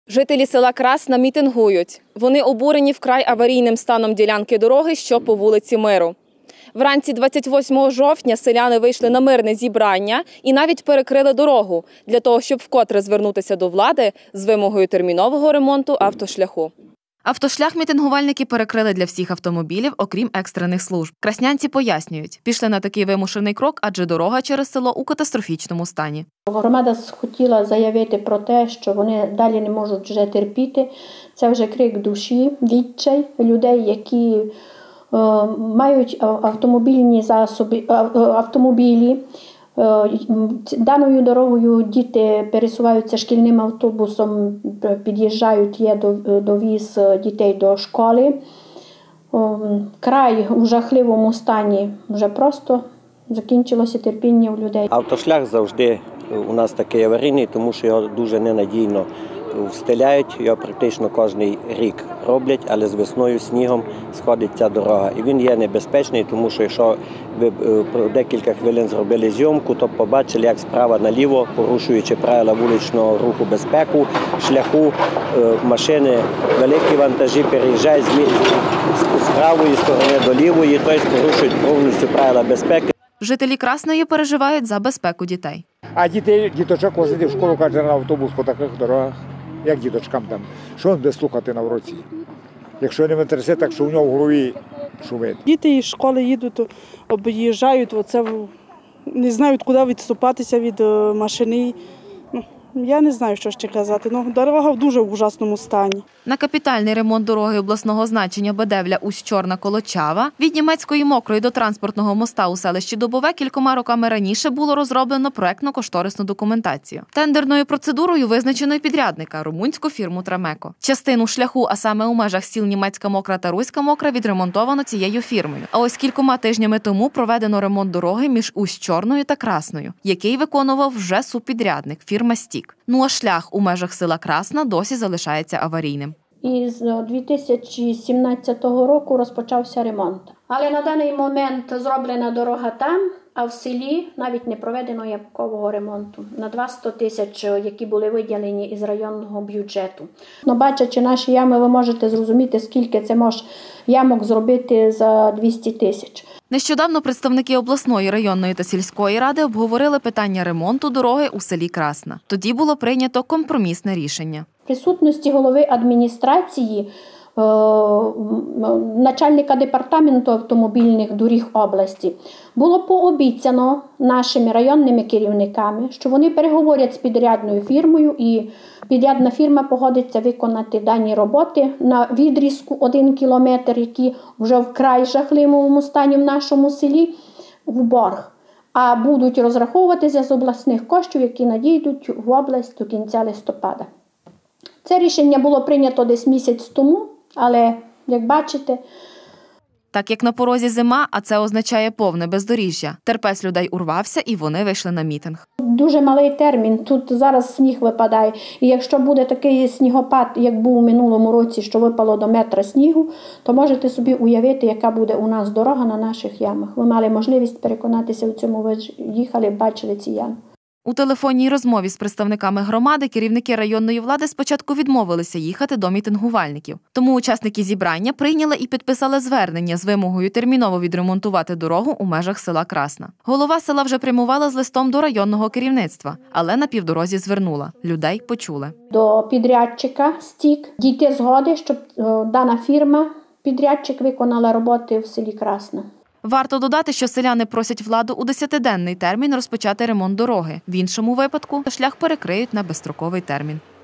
Жителі села Красна мітингують. Вони обурені вкрай аварійним станом ділянки дороги, що по вулиці Миру. Вранці 28 жовтня селяни вийшли на мирне зібрання і навіть перекрили дорогу для того, щоб вкотре звернутися до влади з вимогою термінового ремонту автошляху. Автошлях мітингувальники перекрили для всіх автомобілів, окрім екстрених служб. Краснянці пояснюють, пішли на такий вимушений крок, адже дорога через село у катастрофічному стані. Громада хотіла заявити про те, що вони далі не можуть вже терпіти. Це вже крик душі, відчай людей, які мають автомобільні засоби, автомобілі. Даною дорогою діти пересуваються шкільним автобусом, під'їжджають, є довіз дітей до школи. Край у жахливому стані, вже просто закінчилося терпіння у людей. Автошлях завжди у нас такий аварійний, тому що його дуже ненадійно встеляють, його практично кожен рік роблять, але з весною, снігом сходить ця дорога. І він є небезпечний, тому що якщо ви декілька хвилин зробили зйомку, то побачили, як справа наліво, порушуючи правила вуличного руху, безпеку, шляху, машини, великі вантажі переїжджають з правої сторони до лівої, тобто порушують повністю правила безпеки. Жителі Красної переживають за безпеку дітей. А діточок возити в школу, каже, на автобус по таких дорогах. Як діточкам там? Що він буде слухати на уроці? Якщо не витрясе, так що у нього в голові шумить. Діти із школи їдуть, об'їжджають, не знають, куди відступатися від машини. Я не знаю, що ще казати. Дорога в дуже ужасному стані. На капітальний ремонт дороги обласного значення Бедевля-Усть-Чорна-Колочава від Німецької Мокрої до транспортного моста у селищі Добове кількома роками раніше було розроблено проектно-кошторисну документацію. Тендерною процедурою визначено й підрядника – румунську фірму «Трамеко». Частину шляху, а саме у межах сіл Німецька Мокра та Руська Мокра, відремонтовано цією фірмою. А ось кількома тижнями тому проведено ремонт дороги між Усть-Чорною та Красною, який виконував вже субпідрядник – фірма «Стік». Ну а шлях у межах села Красна досі залишається аварійним. І з 2017 року розпочався ремонт. Але на даний момент зроблена дорога там, а в селі навіть не проведено ямкового ремонту. На 200 тисяч, які були виділені із районного бюджету. Бачачи наші ями, ви можете зрозуміти, скільки це може ямок зробити за 200 тисяч. Нещодавно представники обласної, районної та сільської ради обговорили питання ремонту дороги у селі Красна. Тоді було прийнято компромісне рішення. В присутності голови адміністрації, начальника департаменту автомобільних доріг області було пообіцяно нашими районними керівниками, що вони переговорять з підрядною фірмою і підрядна фірма погодиться виконати дані роботи на відрізку 1 кілометр, які вже вкрай жахливому стані в нашому селі, в борг. А будуть розраховуватися з обласних коштів, які надійдуть в область до кінця листопада. Це рішення було прийнято десь місяць тому, але, як бачите... Так як на порозі зима, а це означає повне бездоріжжя. Терпець людей урвався і вони вийшли на мітинг. Дуже малий термін, тут зараз сніг випадає. І якщо буде такий снігопад, як був у минулому році, що випало до метра снігу, то можете собі уявити, яка буде у нас дорога на наших ямах. Ви мали можливість переконатися в цьому, ви їхали, бачили ці ями. У телефонній розмові з представниками громади керівники районної влади спочатку відмовилися їхати до мітингувальників. Тому учасники зібрання прийняли і підписали звернення з вимогою терміново відремонтувати дорогу у межах села Красна. Голова села вже прямувала з листом до районного керівництва, але на півдорозі звернула. Людей почули. До підрядчика «Стік» дійти згоди, щоб дана фірма, підрядчик, виконала роботи в селі Красна. Варто додати, що селяни просять владу у 10-денний термін розпочати ремонт дороги. В іншому випадку шлях перекриють на безстроковий термін.